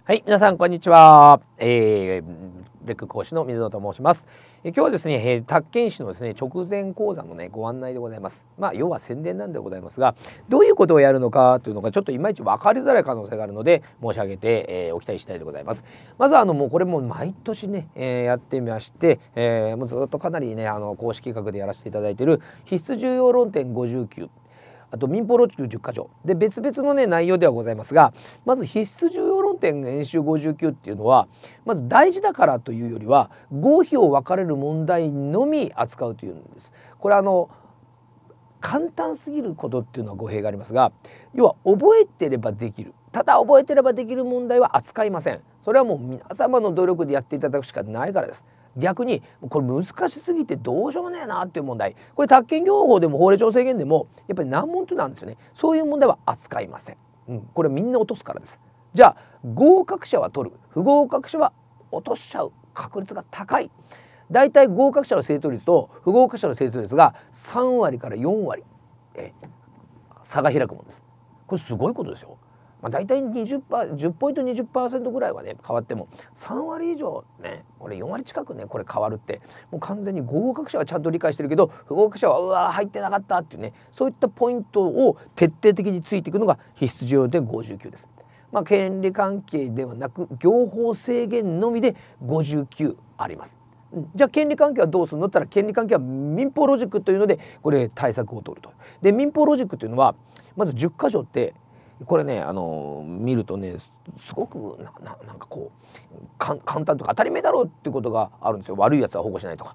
はい、皆さんこんにちは。レック講師の水野と申します。今日はですね、宅建士のですね、直前講座のね、ご案内でございます。要は宣伝なんでございますが、どういうことをやるのかというのがちょっといまいち分かりづらい可能性があるので、申し上げて、おきたい次第でございます。まずはもうこれも毎年ね、やってみまして、もうずっとかなりね、公式企画でやらせていただいている必須重要論点59。あと民法ロジック10箇条で別々のね内容ではございますが、まず必須重要論点演習59っていうのはまず大事だからというよりは合否を分かれる問題のみ扱うというんです。これ簡単すぎることっていうのは語弊がありますが、要は覚えてればできる、ただ覚えてればできる問題は扱いません。それはもう皆様の努力でやっていただくしかないからです。逆にこれ難しすぎてどうしようもねえなっていう問題、これ宅建業法でも法令上制限でもやっぱり難問ってなんですよね。そういう問題は扱いません。これみんな落とすからです。じゃあ合格者は取る、不合格者は落としちゃう確率が高い。だいたい合格者の正答率と不合格者の正答率が3割から4割差が開くものです。これすごいことですよ。だいたい10ポイント20%ぐらいはね変わっても3割以上ね、これ4割近くねこれ変わるって、もう完全に合格者はちゃんと理解してるけど不合格者はうわ入ってなかったっていうね、そういったポイントを徹底的についていくのが必須重要点59です。権利関係ではなく業法制限のみで59あります。じゃあ権利関係はどうするのって言ったら、権利関係は民法ロジックというのでこれ対策を取ると。で民法ロジックというのはまず10箇条ってこれね見るとねすごくなんかこう簡単とか当たり前だろうっていうことがあるんですよ。悪いやつは保護しないとか、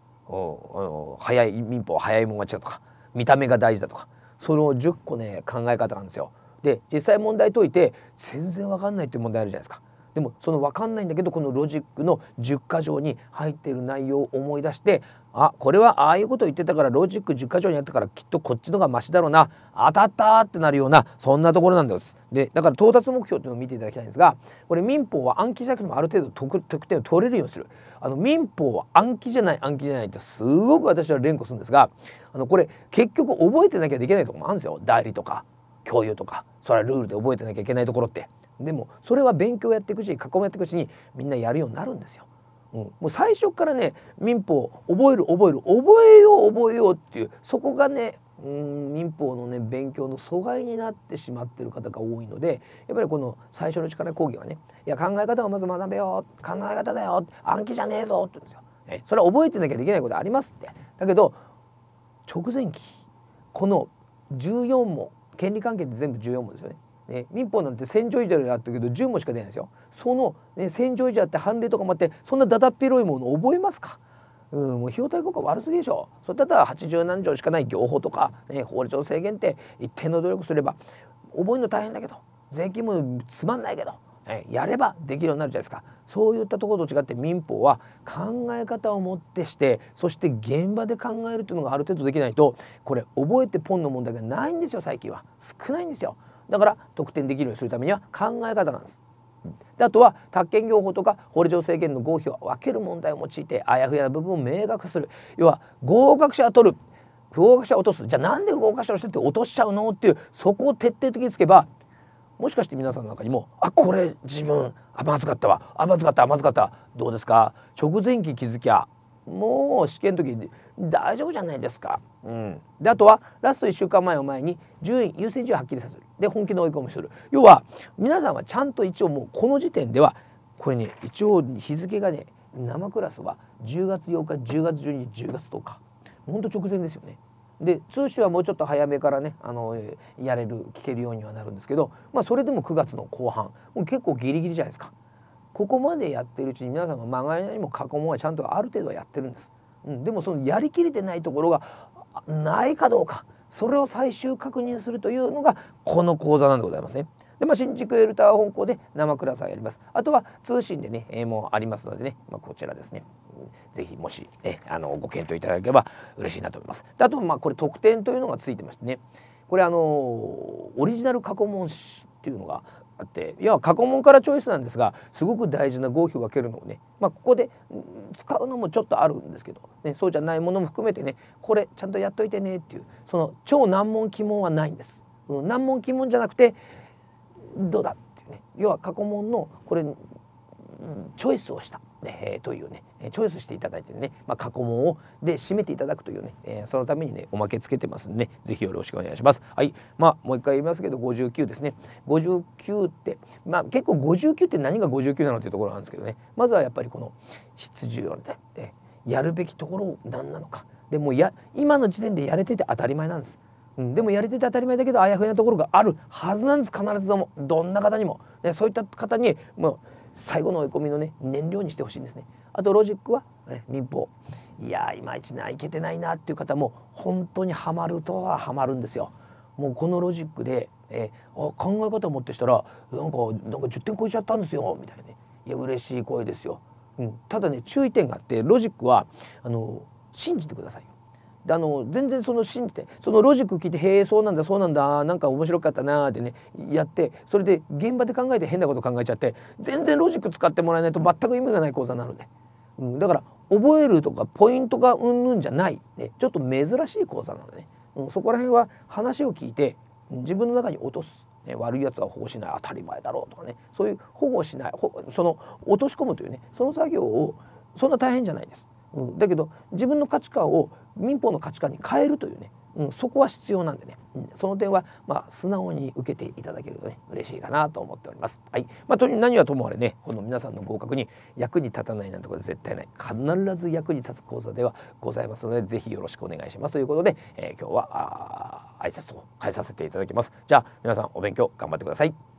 民法は早いもん勝ちだとか、見た目が大事だとか、その10個ね考え方なんですよ。で実際問題解いて全然わかんないっていう問題あるじゃないですか。でもその分かんないんだけどこのロジックの10箇条に入っている内容を思い出して、これはああいうことを言ってたからロジック10箇条にあったからきっとこっちのがマシだろうな、当たったってなるようなそんなところなんです。でだから到達目標っていうのを見ていただきたいんですが、これ民法は暗記じゃなくてもある程度得点を取れるようにする。民法は暗記じゃないってすごく私は連呼するんですが、これ結局覚えてなきゃできないところもあるんですよ。代理とか共有とか、それはルールで覚えてなきゃいけないところって。でもそれは勉強やっていくし囲みやっていくうちにみんなやるようになるんですよ。もう最初からね民法覚えようっていう、そこがね民法のね勉強の阻害になってしまっている方が多いので、やっぱりこの最初の力講義はね、いや考え方をまず学べよ、考え方だよ、暗記じゃねえぞって言うんですよ。それは覚えてなきゃできないことありますって。だけど直前期この14問、権利関係って全部14問ですよね。民法なんて1000条以上あったけど10問しか出ないんですよ。その、1000条以上あって判例とかもあって、そんなだだっ広いもの覚えますか。もう費用対効果悪すぎでしょ。それだったら80何条しかない業法とか、法律の制限って一定の努力すれば覚えるの大変だけど税金もつまんないけど、やればできるようになるじゃないですか。そういったところと違って民法は考え方をもってして、そして現場で考えるというのがある程度できないと、これ覚えてポンの問題がないんですよ。最近は少ないんですよ。だから得点できるようにするためには考え方なんです。であとは宅建業法とか法令上制限の合否を分ける問題を用いてあやふやな部分を明確化する。要は合格者は取る、不合格者は落とす。じゃあなんで不合格者をしてって落としちゃうのっていう、そこを徹底的につけば、もしかして皆さんの中にもこれ自分まずかったわ、まずかったどうですか。直前期気づきゃもう試験の時に大丈夫じゃないですか。であとはラスト1週間前を前に優先順位をはっきりさせる。で本気の追い込みする。要は皆さんはちゃんと一応もうこの時点ではこれね、一応日付がね生クラスは10月8日10月12日10月10日、ほんと直前ですよね。で通知はもうちょっと早めからね聞けるようにはなるんですけど、それでも9月の後半もう結構ギリギリじゃないですか。ここまでやってるうちに皆さんがまがいなりも過去問はちゃんとある程度はやってるんです。でもそのやりきれてないところがないかどうか、それを最終確認するというのがこの講座なんでございますね。で新宿エルター本校で生クラスをやります。あとは通信でね、もうありますのでね、こちらですね、ぜひもし、ご検討いただければ嬉しいなと思います。であとこれ特典というのがついてましてね、これオリジナル過去問紙っていうのがあって、いや過去問からチョイスなんですが、すごく大事な合否を分けるのをね、ここで使うのもちょっとあるんですけど、そうじゃないものも含めてね、これちゃんとやっといてねっていう、その超難問奇問はないんです。難問奇問じゃなくてどうだっていう、 いうね、要は過去問のこれ、チョイスをした、というね、チョイスしていただいてね、過去問をで締めていただくというね、そのためにねおまけつけてますんでね、ぜひよろしくお願いします。はい、もう一回言いますけど59ですね。59って、結構59って何が59なのっていうところなんですけどね、まずはやっぱりこの質重要で、やるべきところを何なのかでも今の時点でやれてて当たり前なんです。でもやれてて当たり前だけどあやふやなところがあるはずなんです。必ずどんな方にも、そういった方にもう最後の追い込みのね燃料にしてほしいんですね。あとロジックは、民法、いまいちいけてないなっていう方も本当にハマるとはハマるんですよ。もうこのロジックで、考え方を持ってしたらなんか10点超えちゃったんですよみたいなね。いや嬉しい声ですよ。ただね注意点があって、ロジックは信じてくださいよ。全然信じてそのロジック聞いて「へえそうなんだそうなんだなんか面白かったな」ってねやって、それで現場で考えて変なこと考えちゃって全然ロジック使ってもらえないと全く意味がない講座なので、だから覚えるとかポイントがうんぬんじゃない、ね、ちょっと珍しい講座なのでね、そこら辺は話を聞いて自分の中に落とす。悪いやつは保護しない、当たり前だろうとかね、そういう保護しない落とし込むというね、その作業をそんな大変じゃないです。だけど自分の価値観を民法の価値観に変えるというね、そこは必要なんでね、その点は素直に受けていただけるとね嬉しいかなと思っております。はい、何はともあれね、この皆さんの合格に役に立たないなんてことは絶対ない、必ず役に立つ講座ではございますので、ぜひよろしくお願いしますということで、今日は挨拶を変えさせていただきます。じゃあ皆さんお勉強頑張ってください。